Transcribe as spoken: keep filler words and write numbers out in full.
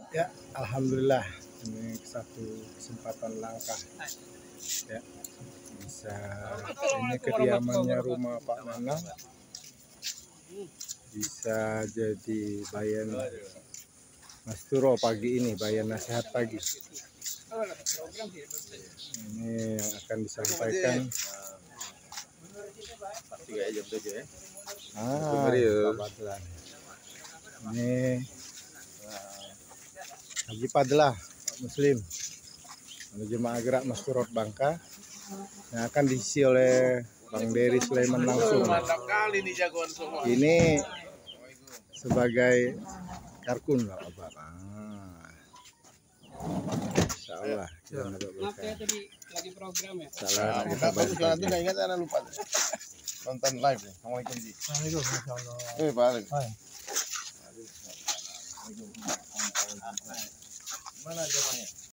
Ya, alhamdulillah ini satu kesempatan langka ya bisa ini kediamannya rumah Pak Nanang bisa jadi bayan Mas Turo pagi ini, bayan nasihat pagi. Ini yang akan disampaikan. Ah, Padlan. Ini Haji Padlah Muslim jemaah gerak Mas Turot Bangka yang akan diisi oleh Bang Dery Sulaiman langsung. Ini sebagai karkun lah Pak. Ah. Insya Allah kita dapat berkah. Lagi program ya. Salah kita baru sekarang tuh nggak ingat, saya lupa nonton live nih. Assalamualaikum Ji. Waalaikumsalam. Eh balik. Mana jamannya?